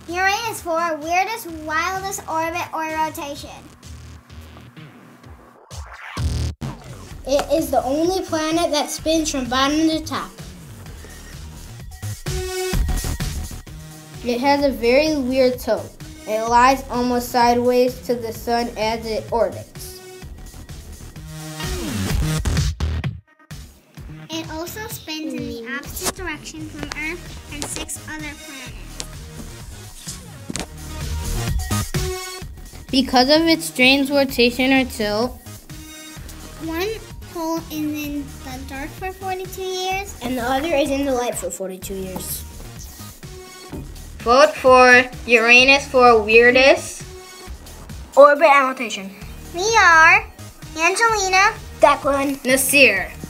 Uranus for weirdest, wildest orbit or rotation. It is the only planet that spins from bottom to top. It has a very weird tilt. It lies almost sideways to the sun as it orbits. It also spins in the opposite direction from Earth and 6 other planets. Because of its strange rotation or tilt, one pole is in the dark for 42 years, and the other is in the light for 42 years. Vote for Uranus for weirdest Orbit and rotation. we are Angelina, Declan, Nasir.